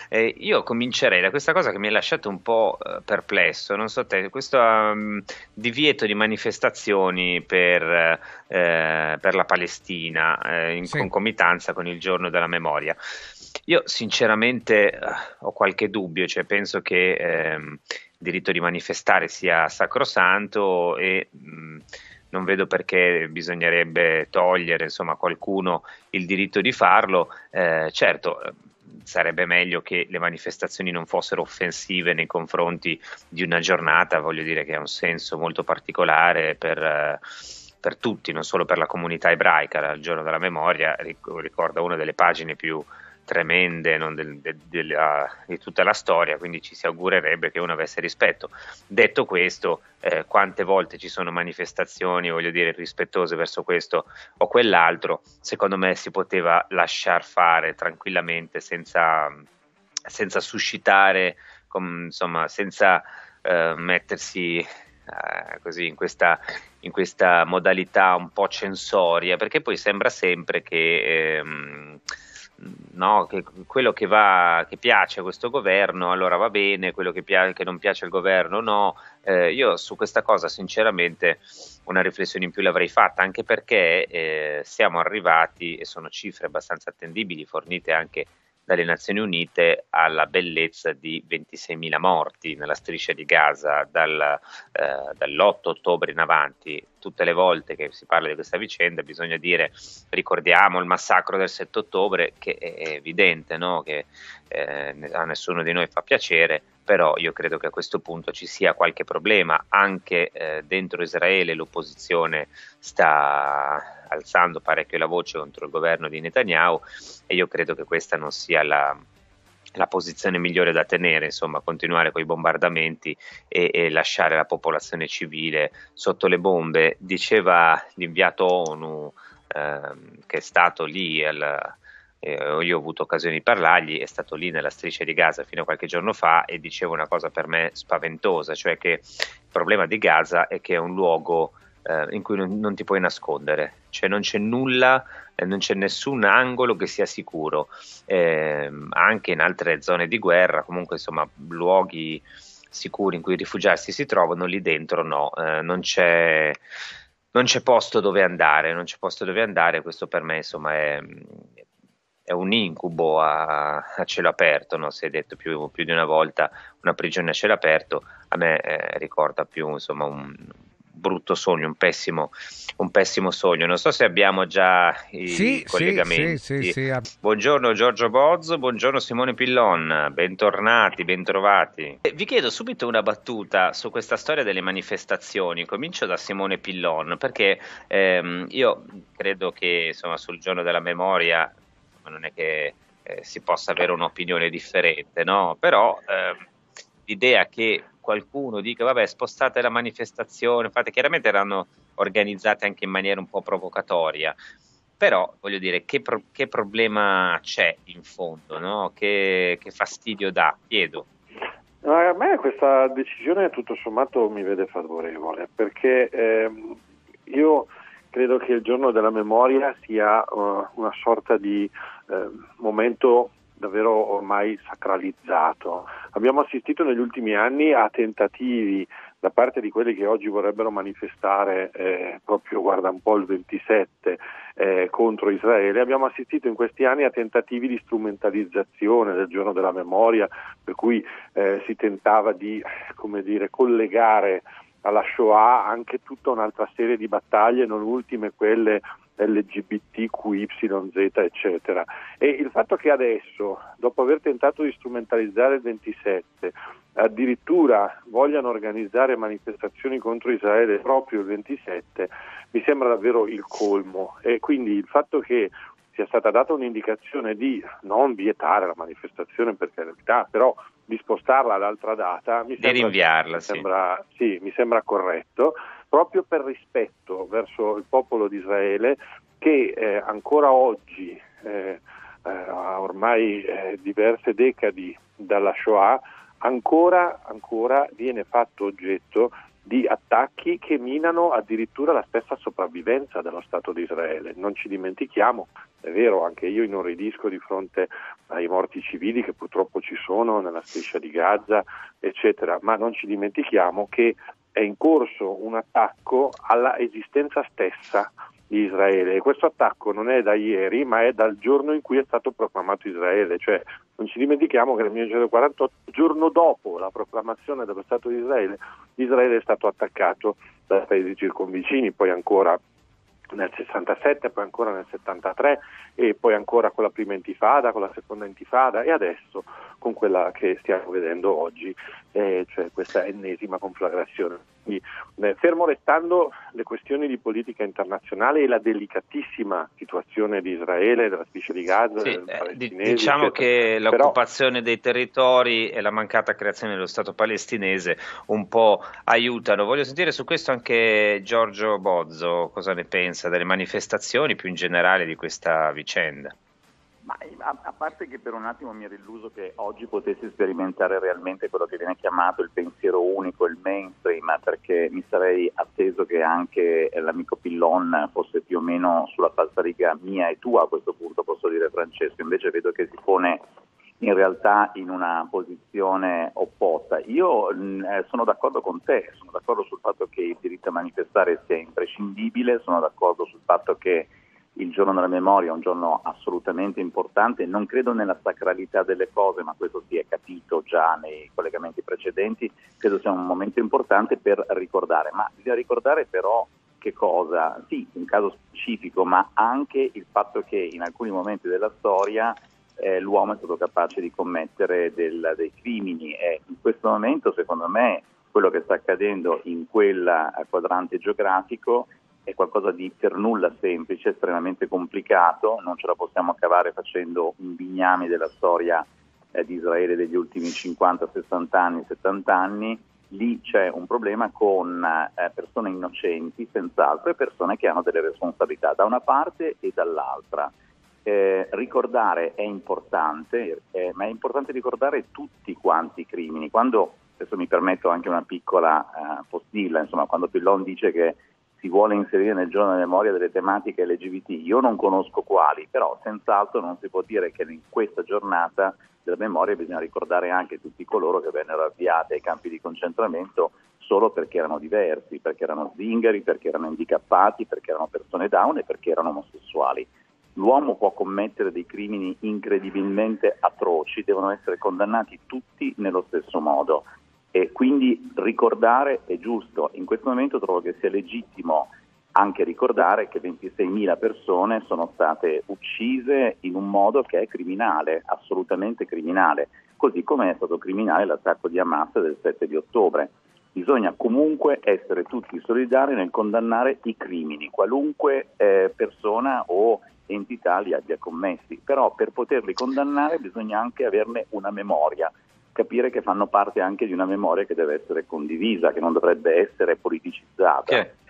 Io comincerei da questa cosa che mi ha lasciato un po' perplesso, non so te, questo divieto di manifestazioni per la Palestina in Sì. concomitanza con il giorno della memoria. Io sinceramente ho qualche dubbio, cioè penso che il diritto di manifestare sia sacrosanto e non vedo perché bisognerebbe togliere, insomma, a qualcuno il diritto di farlo. Certo, sarebbe meglio che le manifestazioni non fossero offensive nei confronti di una giornata, voglio dire che ha un senso molto particolare per tutti, non solo per la comunità ebraica. Il giorno della memoria ricorda una delle pagine più tremende, non, di tutta la storia, quindi ci si augurerebbe che uno avesse rispetto. Detto questo, quante volte ci sono manifestazioni, voglio dire, rispettose verso questo o quell'altro, secondo me si poteva lasciar fare tranquillamente senza suscitare, insomma, senza mettersi così in questa modalità un po' censoria, perché poi sembra sempre no, che quello che piace a questo governo allora va bene, quello che non piace al governo no. Io su questa cosa sinceramente una riflessione in più l'avrei fatta, anche perché siamo arrivati, e sono cifre abbastanza attendibili, fornite anche dalle Nazioni Unite, alla bellezza di 26.000 morti nella striscia di Gaza dall'8 ottobre in avanti. Tutte le volte che si parla di questa vicenda bisogna dire ricordiamo il massacro del 7 ottobre, che è evidente, no? Che a nessuno di noi fa piacere, però io credo che a questo punto ci sia qualche problema. Anche dentro Israele l'opposizione sta alzando parecchio la voce contro il governo di Netanyahu e io credo che questa non sia la posizione migliore da tenere, insomma, continuare con i bombardamenti e lasciare la popolazione civile sotto le bombe. Diceva l'inviato ONU che è stato lì io ho avuto occasione di parlargli, è stato lì nella striscia di Gaza fino a qualche giorno fa e diceva una cosa per me spaventosa, cioè che il problema di Gaza è che è un luogo in cui non ti puoi nascondere, cioè non c'è nulla, non c'è nessun angolo che sia sicuro. Anche in altre zone di guerra, comunque insomma luoghi sicuri in cui rifugiarsi si trovano, lì dentro no, non c'è posto dove andare, non c'è posto dove andare, questo per me insomma è un incubo a cielo aperto, no? Si è detto più di una volta una prigione a cielo aperto, a me ricorda più insomma un brutto sogno, un pessimo sogno. Non so se abbiamo già Sì, i sì, sì, sì, collegamenti. sì. Buongiorno Giorgio Bozzo, buongiorno Simone Pillon, bentornati, bentrovati. Vi chiedo subito una battuta su questa storia delle manifestazioni. Comincio da Simone Pillon, perché io credo che insomma, sul giorno della memoria non è che si possa avere un'opinione differente, no? Però l'idea che qualcuno dica vabbè spostate la manifestazione, infatti chiaramente erano organizzate anche in maniera un po' provocatoria, però voglio dire che problema c'è in fondo, no? Che fastidio dà, chiedo. A me questa decisione tutto sommato mi vede favorevole perché io credo che il giorno della memoria sia una sorta di momento davvero ormai sacralizzato. Abbiamo assistito negli ultimi anni a tentativi da parte di quelli che oggi vorrebbero manifestare proprio, guarda un po' il 27 contro Israele, abbiamo assistito in questi anni a tentativi di strumentalizzazione del giorno della memoria, per cui si tentava di, come dire, collegare alla Shoah anche tutta un'altra serie di battaglie, non ultime quelle LGBTQYZ eccetera. E il fatto che adesso, dopo aver tentato di strumentalizzare il 27, addirittura vogliano organizzare manifestazioni contro Israele proprio il 27, mi sembra davvero il colmo. E quindi il fatto che sia stata data un'indicazione di non vietare la manifestazione, per carità, però di spostarla ad altra data mi Di sembra rinviarla, mi sì. sembra, sì, mi sembra corretto, proprio per rispetto verso il popolo di Israele che ancora oggi, a ormai diverse decadi dalla Shoah, ancora viene fatto oggetto di attacchi che minano addirittura la stessa sopravvivenza dello Stato di Israele. Non ci dimentichiamo, è vero, anche io inorridisco di fronte ai morti civili che purtroppo ci sono nella striscia di Gaza, eccetera, ma non ci dimentichiamo che è in corso un attacco alla esistenza stessa di Israele, e questo attacco non è da ieri, ma è dal giorno in cui è stato proclamato Israele. Cioè non ci dimentichiamo che nel 1948, giorno dopo la proclamazione dello Stato di Israele, Israele è stato attaccato dai paesi circonvicini, poi ancora nel 67, poi ancora nel 73, e poi ancora con la prima intifada, con la seconda intifada, e adesso con quella che stiamo vedendo oggi, cioè questa ennesima conflagrazione. Quindi, fermo restando le questioni di politica internazionale e la delicatissima situazione di Israele, della striscia di Gaza, sì, del palestinesi, diciamo eccetera. che l'occupazione dei territori e la mancata creazione dello Stato palestinese un po' aiutano. Voglio sentire su questo anche Giorgio Bozzo, cosa ne pensa delle manifestazioni più in generale di questa vicenda. Ma a parte che per un attimo mi ero illuso che oggi potessi sperimentare realmente quello che viene chiamato il pensiero unico, il mainstream, perché mi sarei atteso che anche l'amico Pillon fosse più o meno sulla falsariga mia e tua, a questo punto posso dire, Francesco. Invece vedo che si pone in realtà in una posizione opposta. Io sono d'accordo con te, sono d'accordo sul fatto che il diritto a manifestare sia imprescindibile, sono d'accordo sul fatto che il giorno della memoria è un giorno assolutamente importante. Non credo nella sacralità delle cose, ma questo si è capito già nei collegamenti precedenti. Credo sia un momento importante per ricordare, ma bisogna ricordare però che cosa? Sì, un caso specifico, ma anche il fatto che in alcuni momenti della storia l'uomo è stato capace di commettere dei crimini, e in questo momento secondo me quello che sta accadendo in quel quadrante geografico è qualcosa di per nulla semplice, estremamente complicato. Non ce la possiamo cavare facendo un bignami della storia di Israele degli ultimi 50, 60 anni, 70 anni. Lì c'è un problema con persone innocenti, senz'altro, e persone che hanno delle responsabilità da una parte e dall'altra. Ricordare è importante, ma è importante ricordare tutti quanti i crimini. Quando, adesso mi permetto anche una piccola postilla, insomma, quando Pillon dice che si vuole inserire nel giorno della memoria delle tematiche LGBT, io non conosco quali, però senz'altro non si può dire che in questa giornata della memoria bisogna ricordare anche tutti coloro che vennero avviati ai campi di concentramento solo perché erano diversi, perché erano zingari, perché erano handicappati, perché erano persone down e perché erano omosessuali. L'uomo può commettere dei crimini incredibilmente atroci, devono essere condannati tutti nello stesso modo. E quindi ricordare è giusto. In questo momento trovo che sia legittimo anche ricordare che 26.000 persone sono state uccise in un modo che è criminale, assolutamente criminale, così come è stato criminale l'attacco di Hamas del 7 di ottobre. Bisogna comunque essere tutti solidari nel condannare i crimini, qualunque persona o entità li abbia commessi, però per poterli condannare bisogna anche averne una memoria, capire che fanno parte anche di una memoria che deve essere condivisa, che non dovrebbe essere politicizzata.